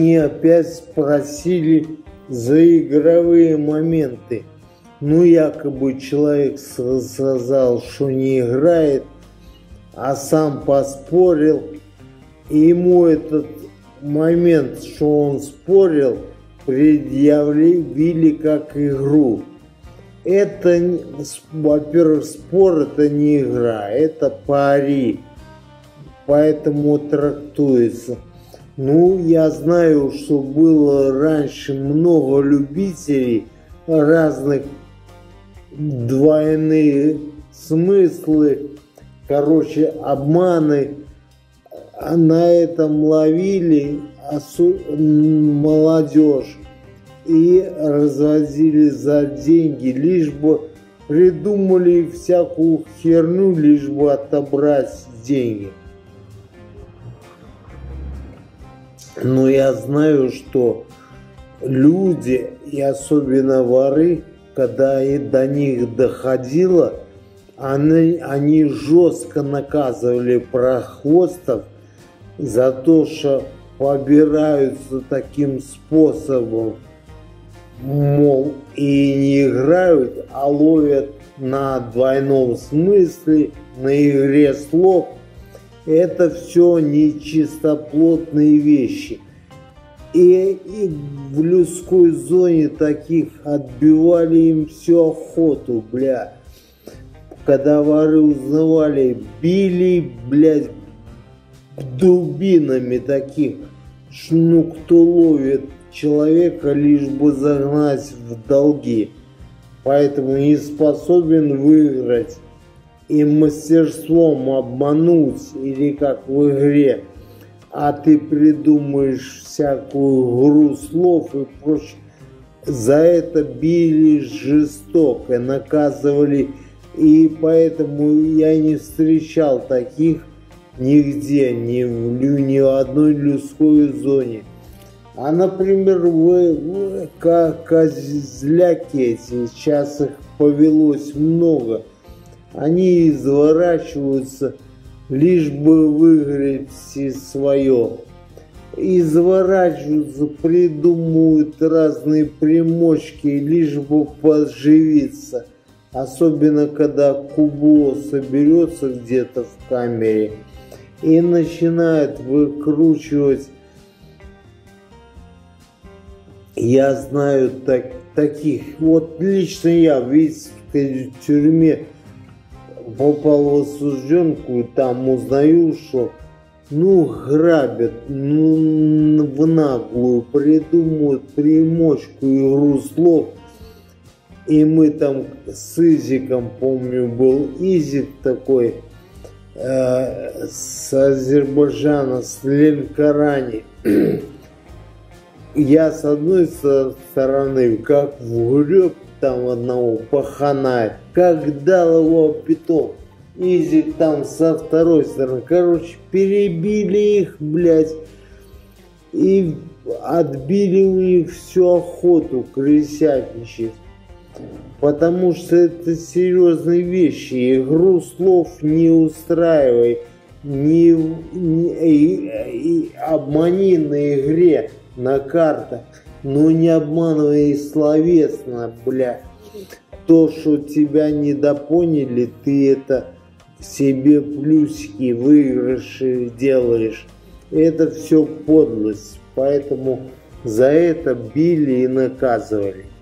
они опять спросили за игровые моменты. Ну, якобы человек сказал, что не играет, а сам поспорил. И ему этот момент, что он спорил, предъявили как игру. Это, во-первых, спор это не игра, это пари. Поэтому трактуется. Ну, я знаю, что было раньше много любителей разных двойные смыслы, короче, обманы. На этом ловили молодежь и развозили за деньги, лишь бы придумали всякую херню, лишь бы отобрать деньги. Но я знаю, что люди, и особенно воры, когда и до них доходило, они жестко наказывали прохвостов за то, что побираются таким способом, мол, и не играют, а ловят на двойном смысле, на игре слов. Это все нечистоплотные вещи. И в людской зоне таких отбивали им всю охоту, бля. Когда воры узнавали, били, блядь, дубинами таких, ну, кто ловит человека, лишь бы загнать в долги. Поэтому не способен выиграть и мастерством обмануть, или как в игре, а ты придумаешь всякую игру слов и прочее. За это били жестоко, наказывали, и поэтому я не встречал таких нигде, ни в одной людской зоне. А, например, козляки эти, сейчас их повелось много, они изворачиваются, лишь бы выиграть свое. Изворачиваются, придумывают разные примочки, лишь бы поживиться. Особенно, когда кубло соберется где-то в камере и начинает выкручивать. Я знаю таких. Вот лично я в Витебской тюрьме попал в осужденку, и там узнаю, что грабят, в наглую, придумывают примочку, игру слов. И мы там с Изиком, помню, был Изик такой, с Азербайджана, с Ленкорани. Я с одной стороны, как вгреб там одного пахана, как дал его пяток. Изик там со второй стороны. Короче, перебили их, блядь, и отбили у них всю охоту крысятничать. Потому что это серьезные вещи. Игру слов не устраивай. И обмани на игре, на картах. Но не обманывай словесно, бля. То, что тебя недопоняли, ты это себе плюсики, выигрыши делаешь. Это все подлость. Поэтому за это били и наказывали.